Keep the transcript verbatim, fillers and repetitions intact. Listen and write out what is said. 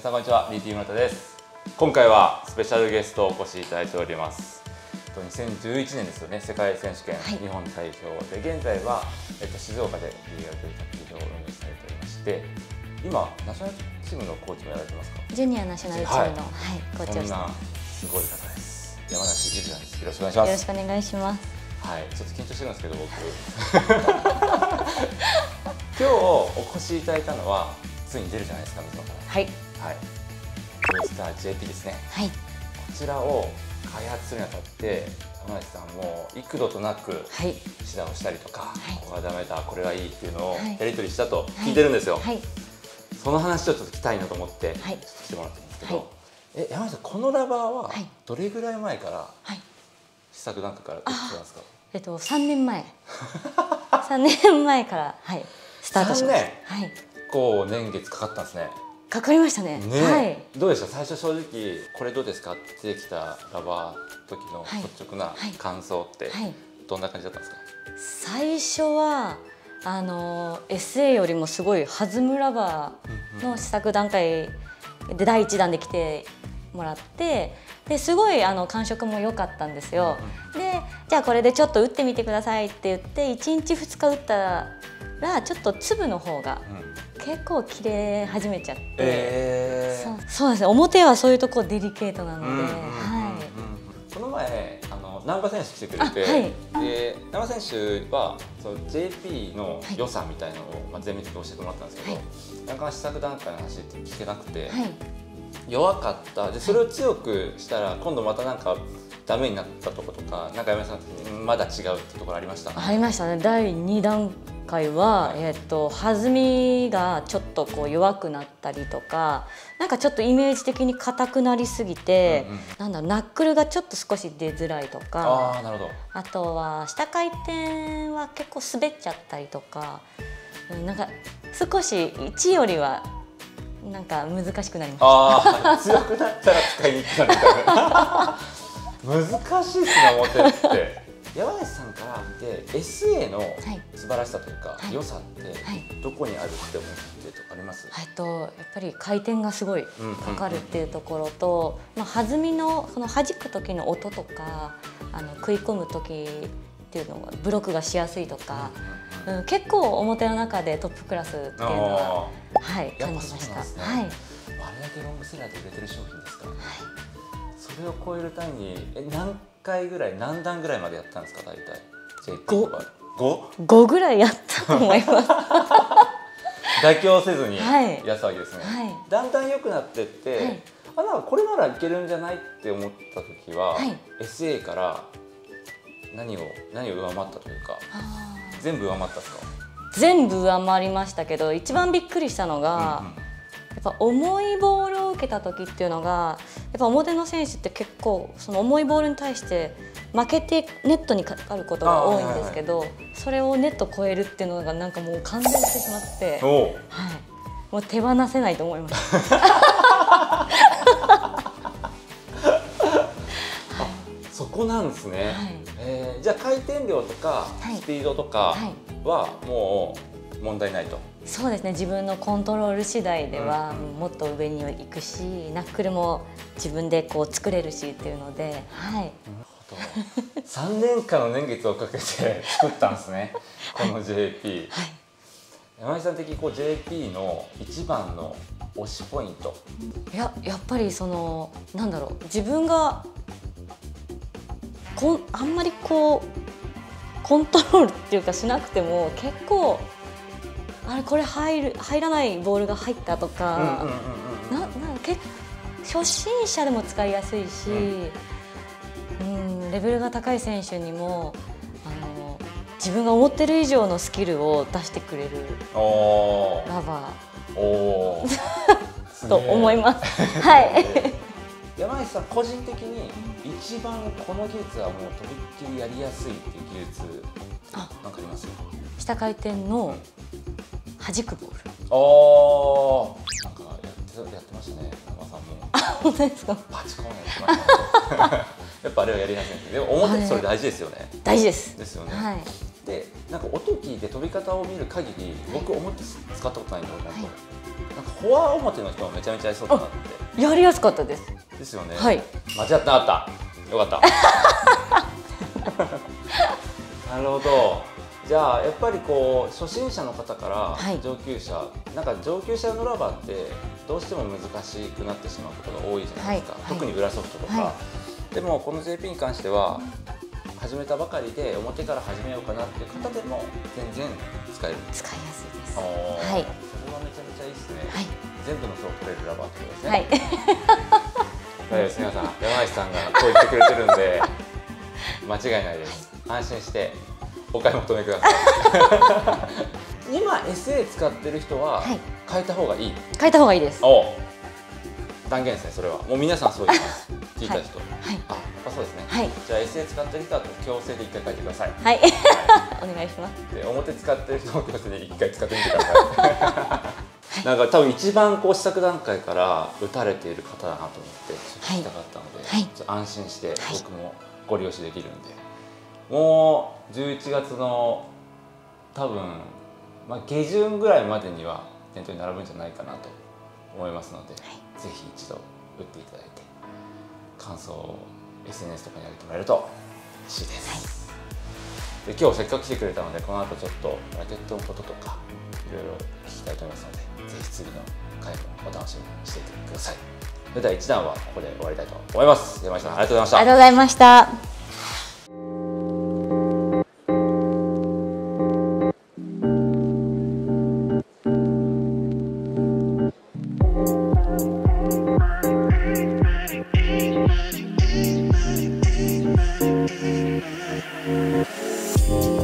さんこんにちは、ディーティー 村田です。今回はスペシャルゲストをお越しいただいております。にせんじゅういちねんですよね、世界選手権日本代表で、現在は、えっと、静岡で ビーアール という卓球場を運営されておりまして、今ナショナルチームのコーチもやられてますか？ ジュニアナショナルチームの、はいはい、コーチをしてます。 すごい方です。山梨ゆりさんです。よろしくお願いします。 よろしくお願いします。 はい、ちょっと緊張してるんですけど僕今日お越しいただいたのはついに出るじゃないですか、水野から。はい、はい、トイスター ジェーピー ですね。はい、こちらを開発するにあたって山梨さんも幾度となく指導をしたりとか、はい、ここはダメだ、これはいいっていうのをやり取りしたと聞いてるんですよ。はいはい、その話をちょっと聞きたいなと思って、はい、ちょっと来てもらってるんですけど、はい、え山梨さん、このラバーはどれぐらい前から試作段階から作ってますか？ えっとさんねんまえさんねんまえから、はい、スタートしました。はい、 こう年月かかったんですね。 かかりましたね。ね、はい、 どうでした？最初正直これどうですかって出てきたラバー時の率直な感想ってどんな感じだったんですか？ 最初はあの エスエー よりもすごい弾むラバーの試作段階でだいいちだんで来てもらって、ですごいあの感触も良かったんですよ。で、じゃあこれでちょっと打ってみてくださいって言っていちにちふつか打ったらちょっと粒の方が結構切れ始めちゃって、えー、そう、そうですね、表はそういうところデリケートなので、 この前あの難波選手来てくれて、はい、で難波選手はその ジェーピー の良さみたいなのを、まあ、全面的に教えてもらったんですけど、はい、なかなか試作段階の話って聞けなくて、はい、弱かったで、それを強くしたら今度またなんかダメになったとことか、なんか山根さんまだ違うってところありました？ ありましたね。だいにだんかいは、はい、えー、と弾みがちょっとこう弱くなったりとか、なんかちょっとイメージ的に硬くなりすぎて、うんうん、なんだろう、ナックルがちょっと少し出づらいとか、あ、なるほど。あとは下回転は結構滑っちゃったりとか、うん、なんか少しいちよりはなんか難しくなりました。 あ、強くなったら使いにくくなるみたいな難しいですね、表って山梨さんから見て エスエー の素晴らしさというか、はい、良さってどこにあるって思ってるとかあります？ はい、とやっぱり回転がすごいかかるっていうところと、まあ、弾みのその弾く時の音とか、あの食い込む時っていうのがブロックがしやすいとか、うん、結構表の中でトップクラスっていうのは、はい、感じました。はい、 あれだけロングセラーで売れてる商品ですからね。はい、それを超えるためにえ何回ぐらい何段ぐらいまでやったんですか？大体 ジェーピー は ご? ごぐらいやったと思います妥協せずにやったわけですね。はい、だんだん良くなってって、はい、あ、なんかこれならいけるんじゃないって思った時は、はい、エスエー から何を何を上回ったというか、全部上回ったんですか？ 全部上回りましたけど、一番びっくりしたのが、うんうん、やっぱ重いボールを受けた時っていうのが、やっぱ表の選手って結構その重いボールに対して負けてネットにかかることが多いんですけど、はいはい、それをネット越えるっていうのがなんかもう感動してしまって、はい、もう手放せないと思いますそこなんですね。はい、えー、じゃあ回転量とかスピードとかはもう問題ないと。 そうですね、自分のコントロール次第ではもっと上に行くし、ナックルも自分でこう作れるしっていうので、はい。なるほど。さんねんかんの年月をかけて作ったんですね、この ジェーピー。はい、山根さん的にこう ジェーピー の一番の推しポイント。 いや、やっぱりそのなんだろう、自分がこんあんまりこうコントロールっていうかしなくても結構。あれこれ入る入らないボールが入ったとか、初心者でも使いやすいし、うん、レベルが高い選手にもあの自分が思ってる以上のスキルを出してくれるラバーと思います。はい。 山内さん個人的に一番この技術はもうとびっきりやりやすいっていう技術なんかあります？ 下回転の弾くボール。 ああ、なんかやってやってましたね、山さんも。 あ、本当ですか？ パチコンやってましたね。やっぱあれはやりやすいんですけど、でも表ってそれ大事ですよね。 大事です。 ですよね。はい。で、なんか音聞いて飛び方を見る限り、僕思って使ったことないんだろうなと。なんかフォア表の人もめちゃめちゃやりそうだなってやりやすかったです。 ですよね。 はい、 間違ってなかったよかったなるほど。じゃあやっぱりこう初心者の方から上級者、はい、なんか上級者のラバーってどうしても難しくなってしまうことが多いじゃないですか、はい、特に裏ソフトとか、はい、でもこの ジェーピー に関しては始めたばかりで表から始めようかなっていう方でも全然使える。 使いやすいです。 はい、それはめちゃめちゃいいですね。はい、全部の層を取れるラバーってことですね。はい。大丈夫です。皆さん、山内さんがこう言ってくれてるんで間違いないです。はい、安心してお買い求めください。今 エスエー 使ってる人は変えた方がいい。 変えた方がいいです。 お、断言ですね。それはもう皆さんそう言います。聞いた人。はい。あ、やっぱそうですね。はい。じゃあ エスエー 使ってる人は強制で一回変えてください。 はい。お願いします。 で、表使ってる人も強制で一回使ってみてください。なんか多分一番こう試作段階から打たれている方だなと思って聞きたかったので、はい、安心して僕もご利用しできるんで、もうじゅういちがつの多分、まあ、下旬ぐらいまでには店頭に並ぶんじゃないかなと思いますので、はい、ぜひ一度打っていただいて感想を エスエヌエス とかに上げてもらえると嬉しいです。はい、で今日せっかく来てくれたのでこの後ちょっとラケットのこととかいろいろ聞きたいと思いますので、ぜひ次の回もお楽しみにしていてください。それではいちだんはここで終わりたいと思います。山井さん、ありがとうございました。 ありがとうございました。We'll be right back.